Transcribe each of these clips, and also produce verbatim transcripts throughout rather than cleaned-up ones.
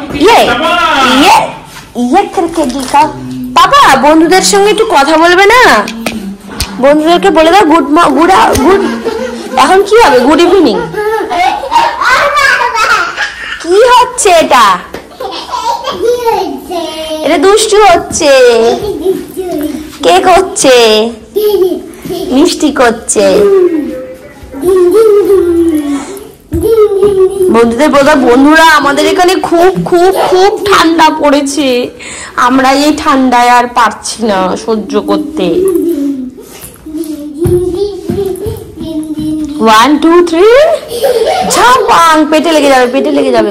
ইয়ে ইয়ে ইয়ে করকে দিকা বাবা বন্ধুদের সঙ্গে একটু কথা বলবে না বন্ধুদেরকে বলে দাও গুড গুড গুড এখন কি হবে গুড ইভিনিং কি হচ্ছে এটা এটা দুষ্টু হচ্ছে কে করছে মিষ্টি করছে বন্ধুদের বলতে বন্ধুরা আমাদের এখানে খুব খুব খুব ঠান্ডা পড়েছে আমরা এই ঠান্ডায় আর পারছি না সহ্য করতে ওয়ান টু থ্রি ঝাপাং পেটে লেগে যাবে পেটে লেগে যাবে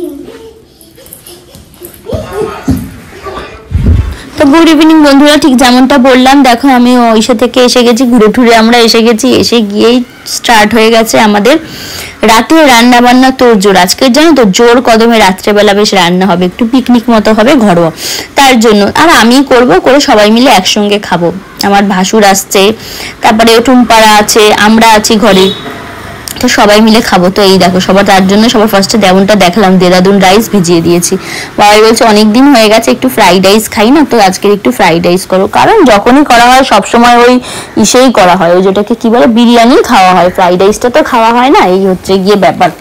তো গুড ইভিনিং বন্ধুরা ঠিক যেমনটা বললাম দেখো আমি ওইসা থেকে এসে গেছি ঘুরে টুরে আমরা এসে গেছি এসে গিয়েই স্টার্ট হয়ে গেছে আমাদের রাতে রান্না বান্না তোর জোর আজকে জানো তো জোর কদমে রাত্রেবেলা বেশ রান্না হবে একটু পিকনিক মতো হবে ঘরোয়া তার জন্য আর আমি করব করে সবাই মিলে একসঙ্গে খাবো আমার ভাসুর আসছে তারপরে টুম্পারা আছে আমরা আছি ঘরে তো সবাই মিলে খাবো তো এই দেখো সবার তার জন্য সবার ফার্স্টে দেবনটা দেখলাম দেরাদুন রাইস ভিজিয়ে দিয়েছি বাবাই বলছে অনেকদিন হয়ে গেছে একটু ফ্রাইড রাইস খাই না তো আজকে একটু ফ্রাইড রাইস করো কারণ যখনই করা হয় সব সময় ওই ইসেই করা হয় ওই যেটাকে কি বলে বিরিয়ানি খাওয়া হয় ফ্রাইড রাইসটা তো খাওয়া হয় না এই হচ্ছে গিয়ে ব্যাপার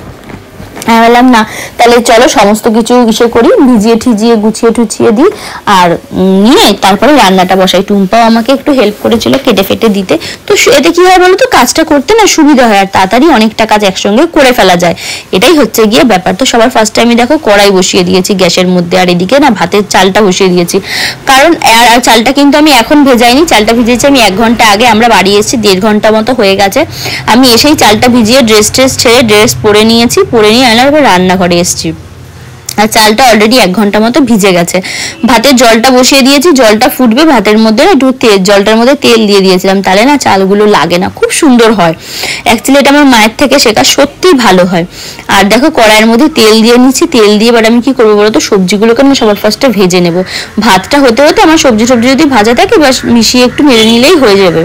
আমি বললাম না তাহলে চলো সমস্ত কিছু ইসে করি ভিজিয়ে ঠিজিয়ে গুছিয়ে টুছিয়ে দিই আর নিয়ে তারপরে রান্নাটা বসাই টুম্পাও আমাকে একটু হেল্প করেছিল কেটে ফেটে দিতে তো এতে কি হয় বলো তো কাজটা করতে না সুবিধা হয় আর তাড়াতাড়ি অনেকটা কাজ একসঙ্গে করে ফেলা যায় এটাই হচ্ছে গিয়ে ব্যাপার তো সবার ফার্স্ট টাইমে দেখো কড়াই বসিয়ে দিয়েছি গ্যাসের মধ্যে আর এদিকে না ভাতের চালটা বসিয়ে দিয়েছি কারণ আর চালটা কিন্তু আমি এখন ভেজাইনি চালটা ভিজিয়েছি আমি এক ঘন্টা আগে আমরা বাড়ি এসেছি দেড় ঘন্টা মতো হয়ে গেছে আমি এসেই চালটা ভিজিয়ে ড্রেস ট্রেস ছেড়ে ড্রেস পরে নিয়েছি পরে নিয়ে রান্নাঘরে এসেছি আর চালটা অলরেডি এক ঘন্টা মতো ভিজে গেছে ভাতের জলটা বসিয়ে দিয়েছি জলটা ফুটবে ভাতের মধ্যে একটু তেল জলটার মধ্যে তেল দিয়ে দিয়েছিলাম তাহলে না চালগুলো লাগে না খুব সুন্দর হয় অ্যাকচুয়ালি এটা আমার মায়ের থেকে শেখা সত্যিই ভালো হয় আর দেখো কড়াইয়ের মধ্যে তেল দিয়ে নিচ্ছি তেল দিয়ে এবার আমি কি করবো বলো তো সবজিগুলোকে আমি সবার ফার্স্টে ভেজে নেবো ভাতটা হতে হতে আমার সবজি সবজি যদি ভাজা থাকে বাস মিশিয়ে একটু নেড়ে নিলেই হয়ে যাবে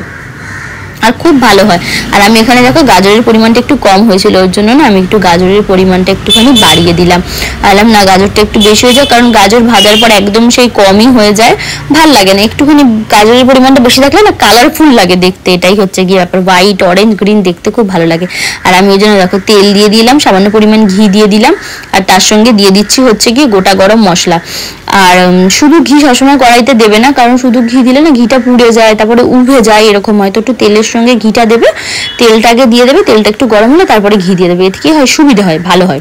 আর খুব ভালো হয় আর আমি এখানে দেখো গাজরের পরিমাণটা একটু কম হয়েছিল ওর জন্য না আমি একটু গাজরের পরিমাণটা একটুখানি বাড়িয়ে দিলাম আলাম না গাজরটা একটু বেশি হয়ে যায় কারণ গাজর ভাজার পর একদম সেই কমই হয়ে যায় ভাল লাগে না একটুখানি গাজরের পরিমাণটা বেশি থাকলে না কালারফুল লাগে দেখতে এটাই হচ্ছে গিয়ে ব্যাপার হোয়াইট অরেঞ্জ গ্রিন দেখতে খুব ভালো লাগে আর আমি ওই জন্য দেখো তেল দিয়ে দিলাম সামান্য পরিমাণ ঘি দিয়ে দিলাম আর তার সঙ্গে দিয়ে দিচ্ছি হচ্ছে গিয়ে গোটা গরম মশলা আর শুধু ঘি সবসময় কড়াইতে দেবে না কারণ শুধু ঘি দিলে না ঘিটা পুড়ে যায় তারপরে উভে যায় এরকম হয়তো একটু তেলের সঙ্গে ঘিটা দেবে তেলটাকে দিয়ে দেবে তেলটা একটু গরম হলে তারপরে ঘি দিয়ে দেবে এতে কি হয় সুবিধা হয় ভালো হয়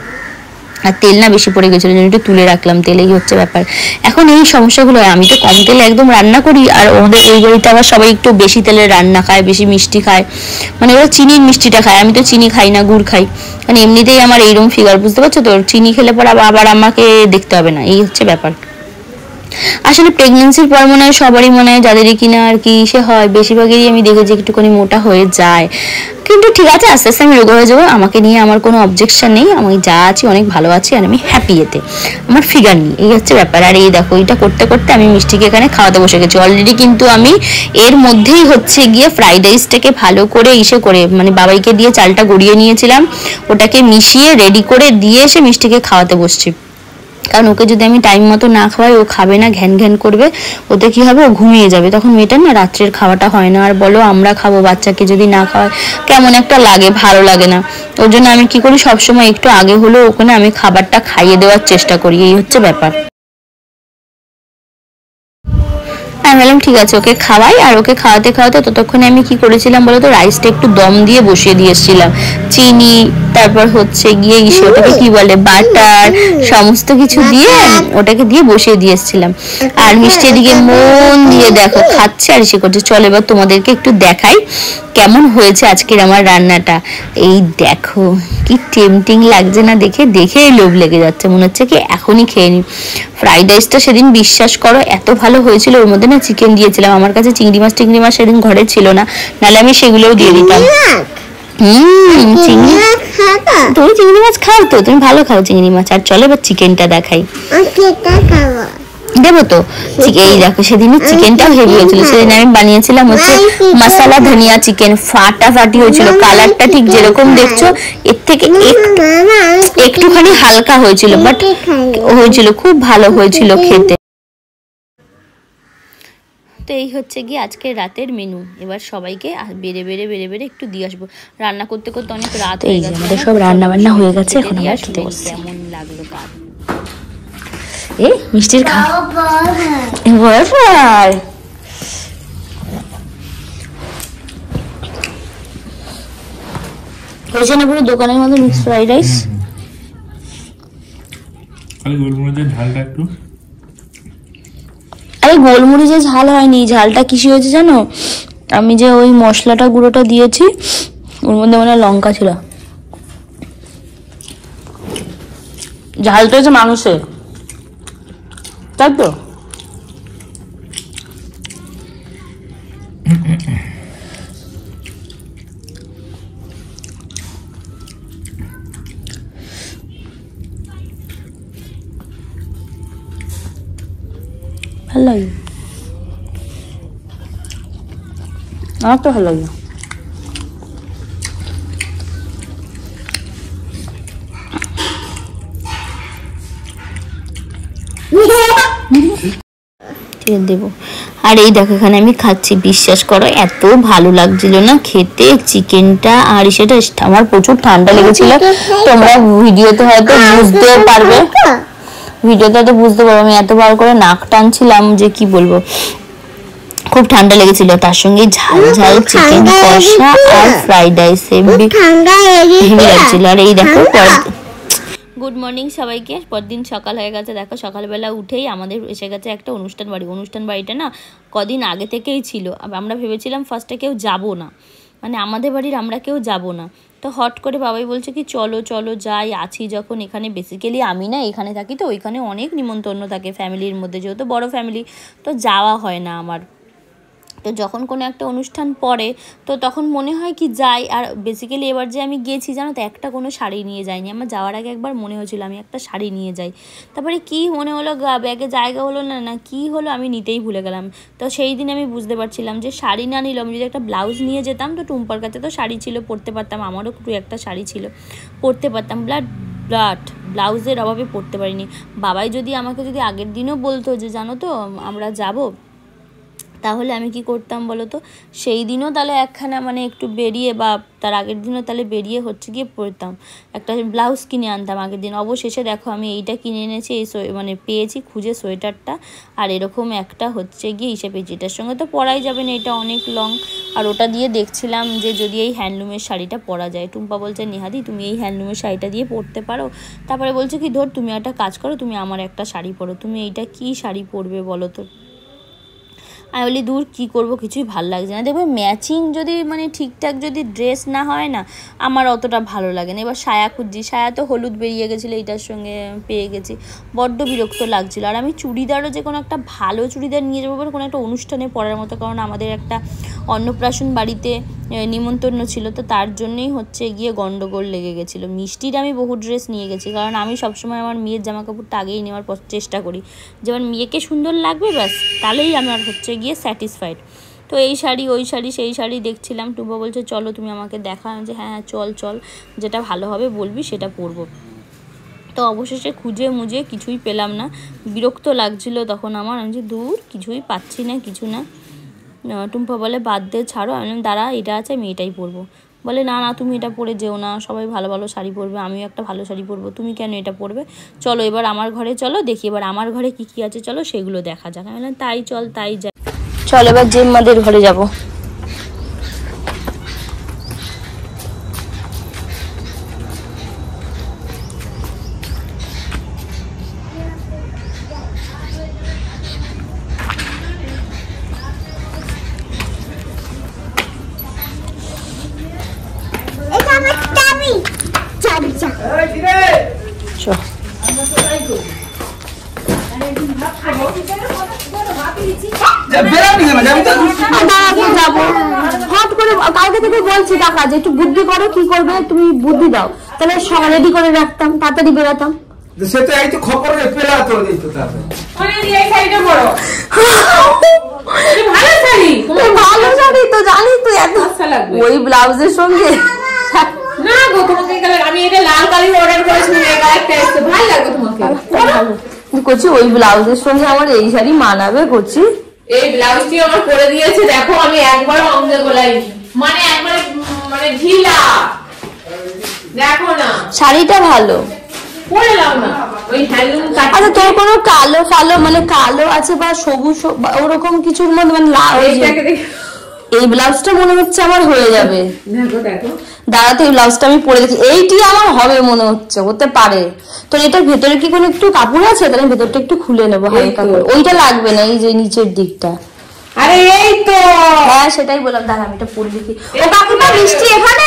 আর তেল না বেশি পড়ে গেছিল জন্য একটু তুলে রাখলাম তেলেই হচ্ছে ব্যাপার এখন এই সমস্যাগুলো হয় আমি তো কম তেলে একদম রান্না করি আর ওদের এই বাড়িতে আবার সবাই একটু বেশি তেলের রান্না খায় বেশি মিষ্টি খায় মানে ওরা চিনির মিষ্টিটা খায় আমি তো চিনি খাই না গুড় খাই মানে এমনিতেই আমার এইরকম ফিগার বুঝতে পারছো তো চিনি খেলে পর আবার আমাকে দেখতে হবে না এই হচ্ছে ব্যাপার আসলে প্রেগন্যান্সির পর মনে হয় সবারই মনে হয় যাদেরই কিনা আর কি সে হয় বেশিরভাগেরই আমি দেখেছি একটুখানি মোটা হয়ে যায় কিন্তু ঠিক আছে আস্তে আস্তে আমি রোগা হয়ে যাবো আমাকে নিয়ে আমার কোনো অবজেকশন নেই আমি যা আছি অনেক ভালো আছি আর আমি হ্যাপি এতে আমার ফিগার নেই এই হচ্ছে ব্যাপার আর এই দেখো এটা করতে করতে আমি মিষ্টিকে এখানে খাওয়াতে বসে গেছি অলরেডি কিন্তু আমি এর মধ্যেই হচ্ছে গিয়ে ফ্রাইড রাইসটাকে ভালো করে ইসে করে মানে বাবাইকে দিয়ে চালটা গড়িয়ে নিয়েছিলাম ওটাকে মিশিয়ে রেডি করে দিয়ে এসে মিষ্টিকে খাওয়াতে বসছি কারণ ওকে যদি আমি টাইম মতো না খাওয়াই ও খাবে না ঘ্যান ঘ্যান করবে ওতে কি হবে ও ঘুমিয়ে যাবে তখন মেয়েটার না রাত্রের খাওয়াটা হয় না আর বলো আমরা খাবো বাচ্চাকে যদি না খাওয়াই কেমন একটা লাগে ভালো লাগে না ওর জন্য আমি কি করি সবসময় একটু আগে হলেও ওখানে আমি খাবারটা খাইয়ে দেওয়ার চেষ্টা করি এই হচ্ছে ব্যাপার আমি বললাম ঠিক আছে ওকে খাওয়াই আর ওকে খাওয়াতে খাওয়াতে ততক্ষণে আমি কি করেছিলাম বলতো রাইসটা একটু দম দিয়ে বসিয়ে দিয়ে এসেছিলাম চিনি তারপর হচ্ছে গিয়ে ওটাকে কি বলে বাটার সমস্ত কিছু দিয়ে ওটাকে দিয়ে বসিয়ে দিয়ে এসেছিলাম আর মিষ্টি এদিকে মন দিয়ে দেখো খাচ্ছে আর সে করছে চল এবার তোমাদেরকে একটু দেখাই কেমন হয়েছে আজকের আমার রান্নাটা এই দেখো কি টেম্পটিং লাগছে না দেখে দেখেই লোভ লেগে যাচ্ছে মনে হচ্ছে কি এখনই খেয়ে নি ফ্রাইড রাইসটা সেদিন বিশ্বাস করো এত ভালো হয়েছিল ওর মধ্যে না চিকেন দিয়েছিলাম আমার কাছে চিংড়ি মাছ টিংড়ি মাছ সেদিন ঘরে ছিল না নাহলে আমি সেগুলোও দিয়ে দিতাম হুম চিংড়ি তুমি চিংড়ি মাছ খাও তো তুমি ভালো খাও চিংড়ি মাছ আর চলো এবার চিকেনটা দেখাই দেবো তো। এই দেখো সেদিনের চিকেনটাও হেভি হয়েছিল, সেদিন আমি বানিয়েছিলাম হচ্ছে মশলা ধনিয়া চিকেন, ফাটাফাটি হয়েছিল, কালারটা ঠিক যেরকম দেখছো এর থেকে একটুখানি হালকা হয়েছিল, বাট হয়েছিল খুব ভালো হয়েছিল খেতে। তো এই হচ্ছে গিয়ে আজকে রাতের মেনু। এবার সবাইকে বেড়ে বেড়ে বেড়ে বেড়ে একটু দিয়ে আসবো। রান্না করতে করতে অনেক রাত হয়ে গেছে, আমাদের সব রান্না বান্না হয়ে গেছে, এখন আমরা খেতে বসছি। কেমন লাগলো কার এ মিষ্টির খা হয়েছে না পুরো দোকানের মতো মিক্স ফ্রাইড রাইস। গোলমরিচের ঝালটা একটু, আরে গোলমরিচের ঝাল হয়নি, ঝালটা কিসে হয়েছে জানো, আমি যে ওই মশলাটা গুঁড়োটা দিয়েছি ওর মধ্যে মানে লঙ্কা ছিল, ঝালটা হচ্ছে মানুষের, তাই তো। ভালো লাগে, আমার তো ভালো লাগে। দেবো। আর এই দেখো এখানে আমি খাচ্ছি, বিশ্বাস করো এত ভালো লাগছিল না খেতে চিকেনটা, আর সেটা আমার প্রচুর ঠান্ডা লেগেছিল, তোমরা ভিডিওতে হয়তো বুঝতে পারবে, ভিডিওতে হয়তো বুঝতে পারবে আমি এত বার করে নাক টানছিলাম যে কি বলবো, খুব ঠান্ডা লেগেছিল, তার সঙ্গে ঝাল ঝাল চিকেন কষা আর ফ্রাইড রাইস হেভি লাগছিল। আর এই দেখো গুড মর্নিং সবাইকে, পরদিন সকাল হয়ে গেছে, দেখো সকালবেলা উঠেই আমাদের এসে গেছে একটা অনুষ্ঠান বাড়ি। অনুষ্ঠান বাড়িটা না কদিন আগে থেকেই ছিল, আমরা ভেবেছিলাম ফার্স্টে কেউ যাব না, মানে আমাদের বাড়ির আমরা কেউ যাব না, তো হট করে বাবাই বলছে কি চলো চলো যাই, আছি যখন এখানে, বেসিক্যালি আমি না এখানে থাকি তো ওইখানে অনেক নিমন্ত্রণ থাকে ফ্যামিলির মধ্যে, যেহেতু বড় ফ্যামিলি তো যাওয়া হয় না আমার, তো যখন কোনো একটা অনুষ্ঠান পড়ে তো তখন মনে হয় কি যাই। আর বেসিক্যালি এবার যে আমি গেছি জানো তো একটা কোনো শাড়ি নিয়ে যাইনি, আমার যাওয়ার আগে একবার মনে হয়েছিল আমি একটা শাড়ি নিয়ে যাই, তারপরে কি মনে হলো ব্যাগে জায়গা হলো না না কি হলো আমি নিতেই ভুলে গেলাম। তো সেই দিন আমি বুঝতে পারছিলাম যে শাড়ি না নিলাম, যদি একটা ব্লাউজ নিয়ে যেতাম তো টুম্পার কাছে তো শাড়ি ছিল পরতে পারতাম, আমারও একটু একটা শাড়ি ছিল পরতে পারতাম, ব্লাড ব্লাড ব্লাউজের অভাবে পরতে পারিনি। বাবাই যদি আমাকে যদি আগের দিনও বলতো যে জানো তো আমরা যাব, তাহলে আমি কি করতাম বলো তো, সেই দিনও তাহলে একখানা মানে একটু বেরিয়ে বা তার আগের দিনও তাহলে বেরিয়ে হচ্ছে গিয়ে পরতাম, একটা ব্লাউজ কিনে আনতাম আগের দিন। অবশেষে দেখো আমি এইটা কিনে এনেছি, এই মানে পেয়েছি খুঁজে সোয়েটারটা, আর এরকম একটা হচ্ছে গিয়ে হিসেবে পেয়েছি, এটার সঙ্গে তো পরাই যাবে না, এটা অনেক লং, আর ওটা দিয়ে দেখছিলাম যে যদি এই হ্যান্ডলুমের শাড়িটা পরা যায়। টুম্পা বলছে নিহাদি তুমি এই হ্যান্ডলুমের শাড়িটা দিয়ে পরতে পারো, তারপরে বলছে কি ধর তুমি একটা কাজ করো, তুমি আমার একটা শাড়ি পরো, তুমি এইটা কি শাড়ি পরবে বলো তো। আমি বলি দূর কী করবো কিছুই ভালো লাগছে না, দেখবে ম্যাচিং যদি মানে ঠিকঠাক যদি ড্রেস না হয় না আমার অতটা ভালো লাগে না। এবার সায়া খুঁজছি, সায়া তো হলুদ বেরিয়ে গেছিলো, এইটার সঙ্গে পেয়ে গেছি, বড্ড বিরক্ত লাগছিলো। আর আমি চুড়িদারও যে কোনো একটা ভালো চুড়িদার নিয়ে যাবো কোনো একটা অনুষ্ঠানে পরার মতো, কারণ আমাদের একটা অন্নপ্রাশন বাড়িতে নিমন্ত্রণ ছিল, তো তার জন্যই হচ্ছে গিয়ে গন্ডগোল লেগে গেছিলো। মিষ্টির আমি বহু ড্রেস নিয়ে গেছি, কারণ আমি সবসময় আমার মেয়ের জামা কাপড়টা আগেই নেওয়ার চেষ্টা করি, যে আমার মেয়েকে সুন্দর লাগবে ব্যাস তাহলেই আমার হচ্ছে গিয়ে স্যাটিসফাইড। তো এই শাড়ি ওই শাড়ি সেই শাড়ি দেখছিলাম, টুম্পা বলছে চলো তুমি আমাকে দেখা, যে হ্যাঁ হ্যাঁ চল চল যেটা ভালো হবে বলবি সেটা পরবো। তো অবশেষে খুঁজে মুজে কিছুই পেলাম না, বিরক্ত লাগছিল তখন আমার, আমি যে দূর কিছুই পাচ্ছি না কিছু না। টুম্পা বলে বাদ দে ছাড়ো, আমি দাঁড়া এটা আছে আমি এটাই পরবো, বলে না না তুমি এটা পরে যেও না, সবাই ভালো ভালো শাড়ি পরবে, আমিও একটা ভালো শাড়ি পরবো, তুমি কেন এটা পরবে, চলো এবার আমার ঘরে চলো দেখি এবার আমার ঘরে কি কি আছে চলো সেগুলো দেখা যাক। আমি বললাম তাই চল তাই যাই, চল এবার জেম্মাদের ঘরে যাবো। কালকে থেকে বলছি টাকা যে একটু বুদ্ধি করো, কি করবে তুমি বুদ্ধি দাও, তাহলে রেডি করে রাখতাম তাড়াতাড়ি বেরোতাম। সে তো এই তো খবর পেলা তো এই তো তারপরে মানে এই শাড়িটা বড় ভালো শাড়ি ভালো শাড়ি তো জানি তো এত আচ্ছা লাগবে ওই ব্লাউজের সঙ্গে না গো তোমাকে এই কালার আমি এটা লাল কালার অর্ডার করেছি এই কালারটা এসে ভালো লাগবে তোমাকে ভালো কোচি ওই ব্লাউজের সঙ্গে আমার এই শাড়ি মানাবে কোচি এই ব্লাউজটি আমার করে দিয়েছে দেখো আমি একবার অঙ্গে গোলাই মানে একবার মানে ঢিলা দেখো না শাড়িটা ভালো পরে নাও না ওই হ্যান্ডলুম কাট আচ্ছা তোর কোনো কালো ফালো মানে কালো আছে বা সবুজ ওরকম কিছুর মধ্যে মানে লাল এই ব্লাউজটা মনে হচ্ছে আমার হয়ে যাবে দেখো দেখো দাঁড়াতে এই ব্লাউজটা আমি পরে দেখি এইটি আমার হবে মনে হচ্ছে হতে পারে তোর এটার ভেতরে কি কোনো একটু কাপড় আছে তাহলে ভেতরটা একটু খুলে নেবো হালকা করে ওইটা লাগবে না এই যে নিচের দিকটা আরে এই তো হ্যাঁ সেটাই বললাম দাঁড়া আমি এটা পরে দেখি ও কাকিমা মিষ্টি এখানে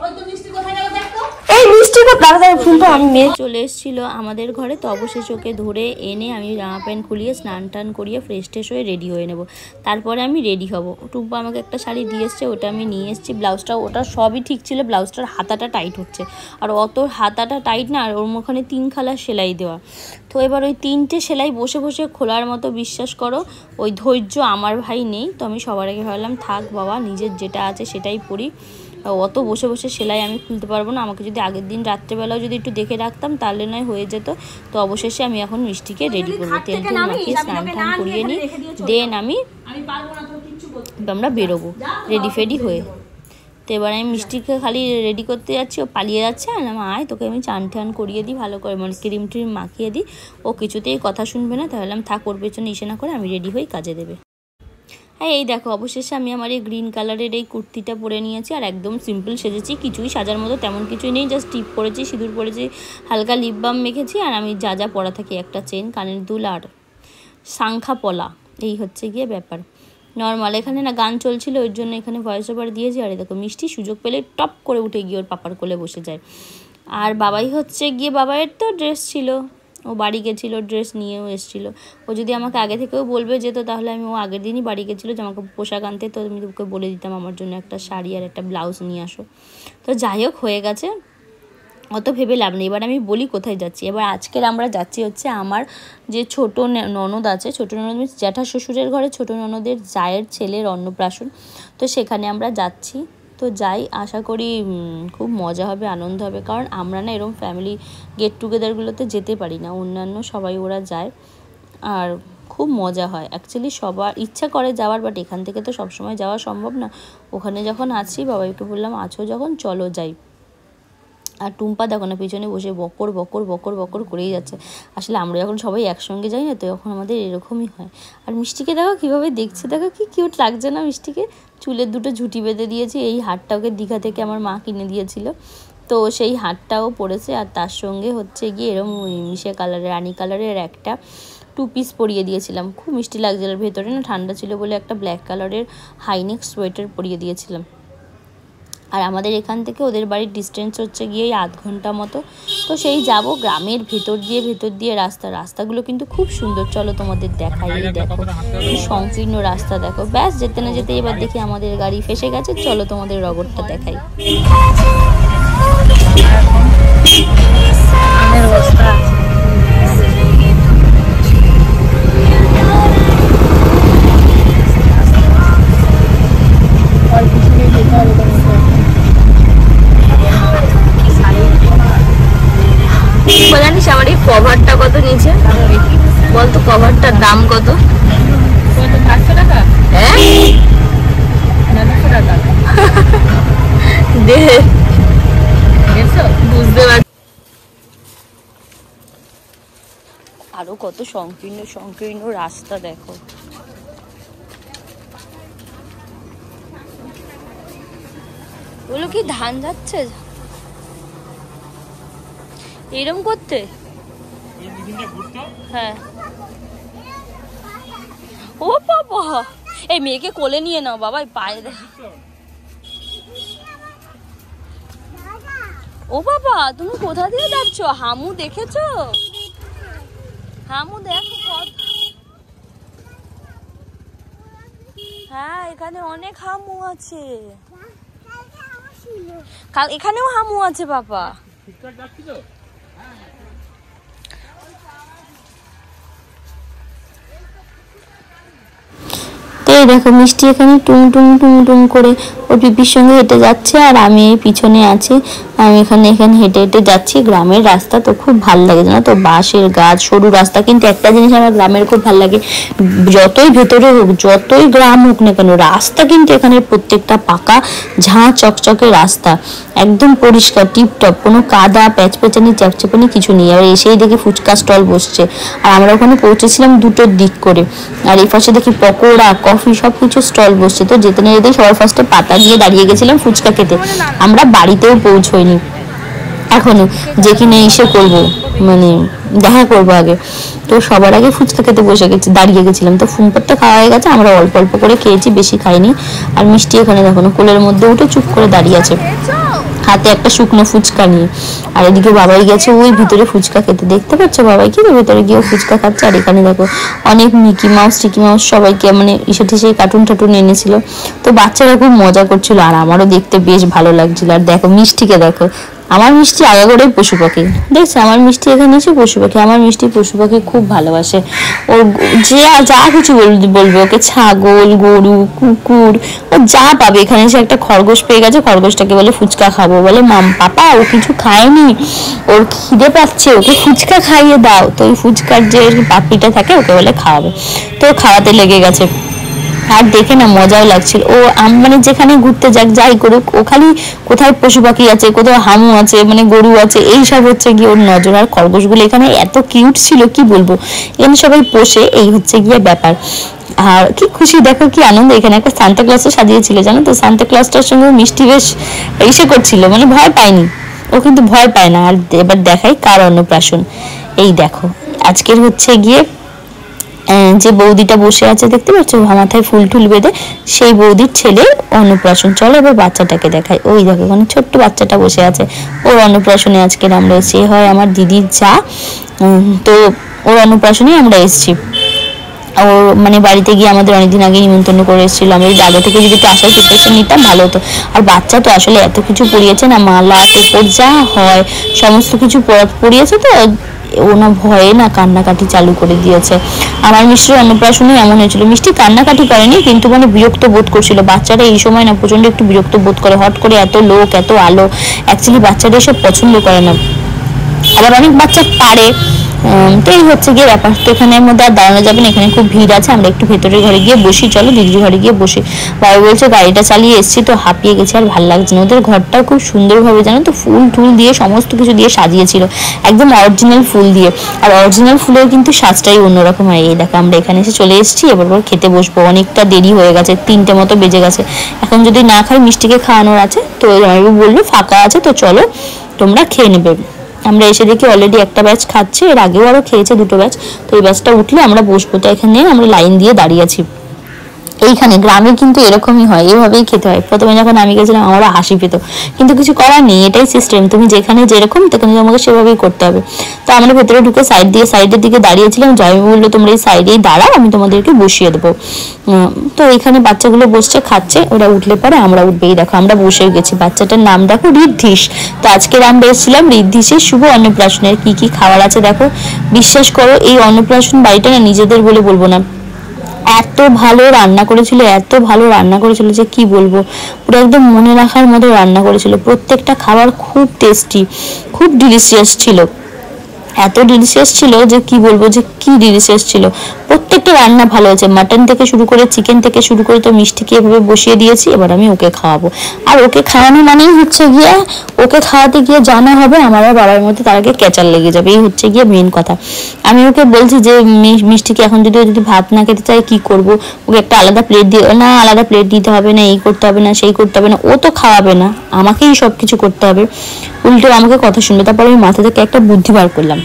এই মিষ্টি কো দাঁড়া ফুলটা আমি মেয়ে চলে এসেছিল আমাদের ঘরে তো অবশেষে ওকে ধরে এনে আমি জামা প্যান্ট খুলিয়ে স্নান টান করিয়ে ফ্রেশ ট্রেশ হয়ে রেডি হয়ে নেব তারপরে আমি রেডি হব টুম্পা আমাকে একটা শাড়ি দিয়ে এসছে ওটা আমি নিয়ে এসেছি ব্লাউজটা ওটা সবই ঠিক ছিল ব্লাউজটার হাতাটা টাইট হচ্ছে আর অত হাতাটা টাইট না আর ওর মুখে তিন খালা সেলাই দেওয়া তো এবার ওই তিনটে সেলাই বসে বসে খোলার মতো বিশ্বাস করো ওই ধৈর্য আমার ভাই নেই তো আমি সবার আগে ভাবলাম থাক বাবা নিজের যেটা আছে সেটাই পরি অত বসে বসে সেলাই আমি খুলতে পারবো না আমাকে যদি আগের দিন রাত্রেবেলাও যদি একটু দেখে রাখতাম তাহলে নয় হয়ে যেত তো অবশেষে আমি এখন মিষ্টিকে রেডি করবো তেল তেল মাখিয়ে স্নান টান করিয়ে নিই দেন আমি আমরা বেরোবো রেডি ফেডি হয়ে তো এবার আমি মিষ্টিকে খালি রেডি করতে যাচ্ছি ও পালিয়ে যাচ্ছে আর আমার আয় তোকে আমি চান টান করিয়ে দিই ভালো করে মানে ক্রিম ট্রিম মাখিয়ে দিই ও কিছুতেই কথা শুনবে না তাহলে আমি থাক ওর পেছনে ইসে না করে আমি রেডি হয়ে কাজে দেবে হ্যাঁ এই দেখো অবশেষে আমি আমার এই গ্রিন কালারের এই কুর্তিটা পরে নিয়েছি আর একদম সিম্পল সেজেছি কিছুই সাজার মতো তেমন কিছুই নেই জাস্ট টিপ পরেছি সিঁদুর পরেছি হালকা লিপ বাম মেখেছি আর আমি যা যা পরা থাকি একটা চেন কানের দুল আর শাঙ্খা পলা এই হচ্ছে গিয়ে ব্যাপার নর্মাল এখানে না গান চলছিল ওই জন্য এখানে ভয়েস ওভার দিয়েছি আর দেখো মিষ্টি সুযোগ পেলে টপ করে উঠে গিয়ে ওর পাপার কোলে বসে যায় আর বাবাই হচ্ছে গিয়ে বাবাইয়ের তো ড্রেস ছিল ও বাড়ি গেছিলো ড্রেস নিয়েও এসেছিলো ও যদি আমাকে আগে থেকেও বলবে যেত তাহলে আমি ও আগের দিনই বাড়ি গেছিলো যে আমাকে পোশাক আনতে তো আমি ওকে বলে দিতাম আমার জন্য একটা শাড়ি আর একটা ব্লাউজ নিয়ে আসো তো যাই হোক হয়ে গেছে অত ভেবে লাভ নেই এবার আমি বলি কোথায় যাচ্ছি এবার আজকের আমরা যাচ্ছি হচ্ছে আমার যে ছোট ননদ আছে ছোট ননদ জ্যাঠা শ্বশুরের ঘরে ছোট ননদের জায়ের ছেলের অন্নপ্রাশন তো সেখানে আমরা যাচ্ছি তো যাই আশা করি খুব মজা হবে আনন্দ হবে কারণ আমরা না এরকম ফ্যামিলি গেট টুগেদারগুলোতে যেতে পারি না অন্যান্য সবাই ওরা যায় আর খুব মজা হয় অ্যাকচুয়ালি সবার ইচ্ছা করে যাওয়ার বাট এখান থেকে তো সবসময় যাওয়া সম্ভব না ওখানে যখন আছি বাবাইকে বললাম আছো যখন চলো যাই আর টুম্পা দেখো না পিছনে বসে বকর বকর বকর বকর করেই যাচ্ছে আসলে আমরা যখন সবাই একসঙ্গে যাই না তো এখন আমাদের এরকমই হয় আর মিষ্টিকে দেখো কীভাবে দেখছে দেখো কি কিউট লাগছে না মিষ্টিকে চুলের দুটো ঝুঁটি বেঁধে দিয়েছি এই হারটা ওকে দীঘা থেকে আমার মা কিনে দিয়েছিল তো সেই হারটাও পরেছে আর তার সঙ্গে হচ্ছে গিয়ে এরকম মিশে কালারের রানি কালারের একটা টু পিস পরিয়ে দিয়েছিলাম খুব মিষ্টি লাগছিল ভেতরে না ঠান্ডা ছিল বলে একটা ব্ল্যাক কালারের হাইনেক সোয়েটার পরিয়ে দিয়েছিলাম আর আমাদের এখান থেকে ওদের বাড়ির ডিস্টেন্স হচ্ছে গিয়ে আধ ঘন্টা মতো তো সেই যাব গ্রামের ভেতর দিয়ে ভেতর দিয়ে রাস্তা রাস্তাগুলো কিন্তু খুব সুন্দর চলো তোমাদের দেখাই দেখো সংকীর্ণ রাস্তা দেখো ব্যাস যেতে না যেতে এবার দেখি আমাদের গাড়ি ফেসে গেছে চলো তোমাদের রগরটা দেখাই জানিস আমার এই কভারটা কত নিচে বলতো কভারটার দাম কত পাঁচশো টাকা হ্যাঁ নশো টাকা দে বুঝতে পারছি আরো কত সংকীর্ণ সংকীর্ণ রাস্তা দেখো বলো কি ধান যাচ্ছে এরম করতে হ্যাঁ ও বাবা এই মেয়েকে কোলে নিয়ে নাও বাবা পায়ে দেখ ও বাবা তুমি কোথা দিয়ে যাচ্ছ হামু দেখেছো হামু দেখো কত হ্যাঁ এখানে অনেক হামু আছে কাল এখানেও হামু আছে বাবা এই দেখো মিষ্টি এখানে টুং টুং টুং টুং করে ওর পিপির সঙ্গে হেঁটে যাচ্ছে, আর আমি এই পিছনে আছি। আমি এখানে এখানে হেঁটে হেঁটে যাচ্ছি। গ্রামের রাস্তা তো খুব ভালো লাগে জানো তো, বাঁশের গাছ, সরু রাস্তা। কিন্তু একটা জিনিস আমার গ্রামের খুব ভালো লাগে, যতই ভেতরে হোক, যতই গ্রাম হোক না কেন, রাস্তা কিন্তু এখানে প্রত্যেকটা পাকা ঝাঁ চকচকে রাস্তা, একদম পরিষ্কার টিপটপ, কোনো কাদা প্যাচপ্যাচানি চ্যাপচ্যাপানি কিছু নেই। আর এসেই দেখি ফুচকা স্টল বসছে, আর আমরা ওখানে পৌঁছেছিলাম দুটোর দিক করে। আর এই পাশে দেখি পকোড়া, কফি সব কিছু স্টল বসছে। তো যেতে না যেতেই সবার ফার্স্টে পাতা দিয়ে দাঁড়িয়ে গেছিলাম ফুচকা খেতে। আমরা বাড়িতেও পৌঁছইনি এখনো, যে কিনে এসে করবো, মানে দেখা করবো আগে। তো সবার আগে ফুচকা খেতে বসে গেছি, দাঁড়িয়ে গেছিলাম। তো ফুনপটটা খাওয়া হয়ে গেছে, আমরা অল্প অল্প করে খেয়েছি, বেশি খাইনি। আর মিষ্টি এখানে দেখো কোলের মধ্যে উঠে চুপ করে দাঁড়িয়ে আছে, হাতে একটা শুকনো ফুচকা নিয়ে। আর এদিকে বাবাই গেছে ওই ভিতরে ফুচকা খেতে, দেখতে পাচ্ছ বাবাই কি ভেতরে গিয়ে ফুচকা খাচ্ছে। আর এখানে দেখো অনেক মিকি মাউস টিকি মাউস সবাইকে মানে ইসে টিসে কার্টুন টাটুন এনেছিল। তো বাচ্চারা খুব মজা করছিল, আর আমারও দেখতে বেশ ভালো লাগছিল। আর দেখো মিষ্টিকে দেখো, আমার মিষ্টি আগাগোড়াই পশু পাখি, দেখছো আমার মিষ্টি এখানে এসে পশু পাখি। আমার মিষ্টি পশু পাখি খুব ভালোবাসে, ওর যে যা কিছু বলবে ওকে, ছাগল, গরু, কুকুর, ও যা পাবে। এখানে এসে একটা খরগোশ পেয়ে গেছে, খরগোশটাকে বলে ফুচকা খাবো, বলে মাম পাপা ও কিছু খায়নি, ওর খিদে পাচ্ছে, ওকে ফুচকা খাইয়ে দাও। তো ওই ফুচকার যে পাপড়িটা থাকে ওকে বলে খাওয়াবে, তো খাওয়াতে লেগে গেছে। আর দেখে না মজাও লাগছিল। ও মানে যেখানে ঘুরতে যাক যাই করুক, ও খালি কোথায় পশু পাখি আছে, কোথাও হামু আছে, মানে গরু আছে, এইসব হচ্ছে গিয়ে ওর নজর। আর খরগোশগুলো এখানে এত কিউট ছিল কি বলবো, এখানে সবাই পোষে, এই হচ্ছে গিয়ে ব্যাপার। আর কি খুশি, দেখো কি আনন্দ। এখানে একটা সান্তা ক্লাসও সাজিয়েছিল জানো তো, সান্তা ক্লাসটার সঙ্গে মিষ্টি বেশ ইসে করছিল, মানে ভয় পায়নি, ও কিন্তু ভয় পায় না। আর এবার দেখাই কার অন্নপ্রাশন, এই দেখো আজকের হচ্ছে গিয়ে যে বৌদিটা বসে আছে দেখতে পাচ্ছ মাথায় ফুল টুল বেঁধে, সেই বৌদির ছেলে অন্নপ্রাশন। চলো এবার বাচ্চাটাকে দেখাই, ওই দেখো ওখানে ছোট্ট বাচ্চাটা বসে আছে, ওর অন্নপ্রাশনে আজকের আমরা এসেছি। হয় আমার দিদির যা, তো ওর অন্নপ্রাশনে আমরা এসেছি। ওর মানে বাড়িতে গিয়ে আমাদের অনেকদিন আগে নিমন্ত্রণ করে এসেছিল, আমি যদি আগে থেকে যদি একটু আসার প্রিপারেশন নিতাম ভালো হতো। আর বাচ্চা তো আসলে এত কিছু পড়িয়েছে না, মালা টোপর যা হয় সমস্ত কিছু পড়িয়েছে, তো ও না ভয়ে না কান্নাকাটি চালু করে দিয়েছে। আমার মিষ্টির অন্নপ্রাশনে এমন হয়েছিল, মিষ্টি কান্নাকাটি করেনি কিন্তু মানে বিরক্ত বোধ করছিল। বাচ্চারা এই সময় না প্রচন্ড একটু বিরক্ত বোধ করে, হট করে এত লোক এত আলো, অ্যাকচুয়ালি বাচ্চারা এসব পছন্দ করে না, আবার অনেক বাচ্চা পারে। তো এই হচ্ছে গিয়ে ব্যাপার। তো এখানের মধ্যে আর দাঁড়ানো যাবে না, এখানে খুব ভিড় আছে, আমরা একটু ভেতরের ঘরে গিয়ে বসি, চলো দিদির ঘরে গিয়ে বসি। বাবা বলছে গাড়িটা চালিয়ে এসছি তো হাঁপিয়ে গেছি আর ভালো লাগছে না। ওদের ঘরটাও খুব সুন্দরভাবে জানো তো ফুল টুল দিয়ে সমস্ত কিছু দিয়ে সাজিয়েছিল, একদম অরিজিনাল ফুল দিয়ে। আর অরিজিনাল ফুলের কিন্তু সাজটাই অন্যরকম হয়। এই দেখো আমরা এখানে এসে চলে এসেছি, এবার খেতে বসবো, অনেকটা দেরি হয়ে গেছে, তিনটে মতো বেজে গেছে। এখন যদি না খাই মিষ্টিকে খাওয়ানোর আছে, তো জামাইবাবু বললো ফাঁকা আছে তো চলো তোমরা খেয়ে নেবে। আমরা এসে দেখি অলরেডি একটা ব্যাচ খাচ্ছে, এর আগেও আরো খেয়েছে দুটো ব্যাচ। তো এই ব্যাচটা উঠলে আমরা বসবো, তো এখানে আমরা লাইন দিয়ে দাঁড়িয়ে আছি। এইখানে গ্রামে কিন্তু এরকমই হয়, এইভাবেই খেতে হয়। প্রথমে যখন আমি গেছিলাম আমারও হাসি পেত, কিন্তু কিছু করার নেই, এটাই সিস্টেম, তুমি যেখানে যেরকম তখন তোমাকে সেভাবেই করতে হবে। তো আমরা ভেতরে ঢুকে সাইড দিয়ে সাইডের দিকে দাঁড়িয়েছিলাম, জয়বাবু বললো তোমরা এই সাইডেই দাঁড়াও, আমি তোমাদেরকে বসিয়ে দেবো। তো এখানে বাচ্চাগুলো বসছে খাচ্ছে, ওরা উঠলে পরে আমরা উঠবেই। দেখো আমরা বসে গেছি, বাচ্চাটার নাম দেখো ঋদ্ধিস। তো আজকের আমরা এসেছিলাম ঋদ্ধিসের শুভ অন্নপ্রাশনের কি কি খাবার আছে দেখো। বিশ্বাস করো এই অন্নপ্রাশন বাড়িটা না নিজেদের বলে বলবো না, এত ভালো রান্না করেছিল, এত ভালো রান্না করেছিল যে কি বলবো, পুরো একদম মনে রাখার মতো রান্না করেছিল। প্রত্যেকটা খাবার খুব টেস্টি, খুব ডিলিশিয়াস ছিল, এত ডিলিশিয়াস ছিল যে কি বলবো, যে কি ডিলিশিয়াস ছিল। প্রত্যেকটা রান্না ভালো হয়েছে, মাটন থেকে শুরু করে চিকেন থেকে শুরু করে। তো মিষ্টিকে এভাবে বসিয়ে দিয়েছি, এবার আমি ওকে খাওয়াবো। আর ওকে খাওয়ানো মানেই হচ্ছে গিয়ে ওকে খাওয়াতে গিয়ে জানা হবে আমার বাবার মধ্যে তার আগে ক্যাচার লেগে যাবে, এই হচ্ছে গিয়ে মেন কথা। আমি ওকে বলছি যে মিষ্টিকে এখন যদি যদি ভাত না খেতে চাই কি করব, ওকে একটা আলাদা প্লেট দিয়ে, না আলাদা প্লেট দিতে হবে না, এই করতে হবে না, সেই করতে হবে না, ও তো খাওয়াবে না, আমাকেই সব কিছু করতে হবে, উল্টো আমাকে কথা শুনবে। তারপর আমি মাথা থেকে একটা বুদ্ধি বার করলাম,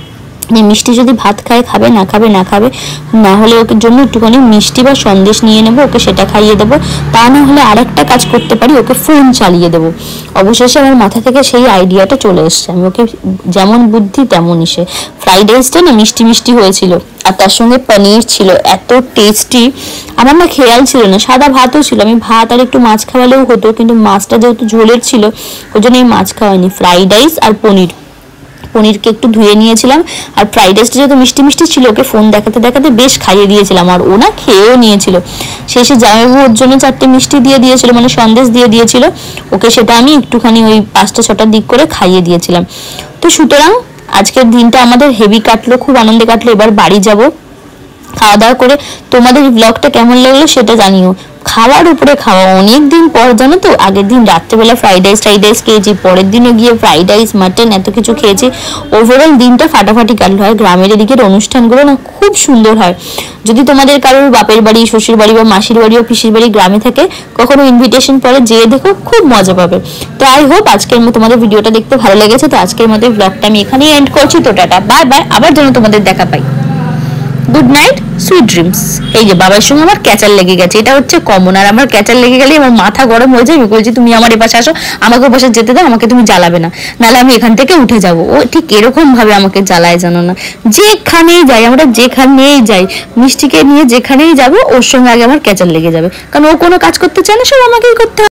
মিষ্টি যদি ভাত খায় খাবে, না খাবে না খাবে, না হলে ওকে জন্য একটুখানি মিষ্টি বা সন্দেশ নিয়ে নেবো, ওকে সেটা খাইয়ে দেবো। তা না হলে আরেকটা কাজ করতে পারি, ওকে ফোন চালিয়ে দেবো। অবশেষে আমার মাথা থেকে সেই আইডিয়াটা চলে এসছে, আমি ওকে যেমন বুদ্ধি তেমনই সে। ফ্রাইড রাইসটা না মিষ্টি মিষ্টি হয়েছিল, আর তার সঙ্গে পনির ছিল, এত টেস্টি। আমার না খেয়াল ছিল না, সাদা ভাতও ছিল, আমি ভাত আর একটু মাছ খাওয়ালেও হতো, কিন্তু মাছটা যেহেতু ঝোলের ছিল ওই জন্য এই মাছ খাওয়াইনি। ফ্রাইড রাইস আর পনির, পনিরকে একটু ধুয়ে নিয়েছিলাম, আর ফ্রাইড রাইসটা যেহেতু মিষ্টি মিষ্টি ছিল ওকে ফোন দেখাতে দেখাতে বেশ খাইয়ে দিয়েছিলাম, আর ও না খেয়েও নিয়েছিল। শেষে জামাইবাবু ওর জন্য চারটে মিষ্টি দিয়ে দিয়েছিল, মানে সন্দেশ দিয়ে দিয়েছিল ওকে, সেটা আমি একটুখানি ওই পাঁচটা ছটার দিক করে খাইয়ে দিয়েছিলাম। তো সুতরাং আজকের দিনটা আমাদের হেভি কাটলো, খুব আনন্দে কাটলো। এবার বাড়ি যাব, খাওয়া দাওয়া করে তোমাদের ব্লগটা কেমন লাগলো সেটা জানিও। খাওয়ার উপরে খাওয়া, অনেক দিন পর জানো তো, আগের দিন রাত্রেবেলা ফ্রাইড রাইস ফ্রাইড রাইস খেয়েছি, পরের দিনও গিয়ে ফ্রাইড রাইস মাটন এত কিছু খেয়েছি। ওভারঅল দিনটা ফাটাফাটি কাটলো। হয় গ্রামের এদিকের অনুষ্ঠানগুলো না খুব সুন্দর হয়। যদি তোমাদের কারোর বাপের বাড়ি, শ্বশুর বাড়ি বা মাসির বাড়ি বা পিসির বাড়ি গ্রামে থাকে, কখনো ইনভিটেশন পরে যেয়ে দেখো, খুব মজা পাবে। তো আই হোপ আজকের মতো তোমাদের ভিডিওটা দেখতে ভালো লেগেছে। তো আজকের মতো ব্লগটা আমি এখানেই এন্ড করছি। তো টাটা, বাই বাই, আবার যেন তোমাদের দেখা পাই। Good night, sweet dreams. এই যে বাবার সঙ্গে আমার ক্যাচার লেগে গেছে, এটা হচ্ছে কমন। আর আমার ক্যাচার লেগে গেলে আমার মাথা গরম হয়ে যায়। আমি বলছি তুমি আমার এপাশে আসো, আমাকে ওপাশে যেতে দাও, আমাকে তুমি জ্বালাবে না, নাহলে আমি এখান থেকে উঠে যাব। ও ঠিক এরকম ভাবে আমাকে জ্বালায়, জানো না, যেখানেই যাই আমরা, যেখানেই যাই মিষ্টিকে নিয়ে যেখানেই যাব, ওর সঙ্গে আগে আমার ক্যাচার লেগে যাবে, কারণ ও কোনো কাজ করতে চায় না, সব আমাকেই করতে হবে।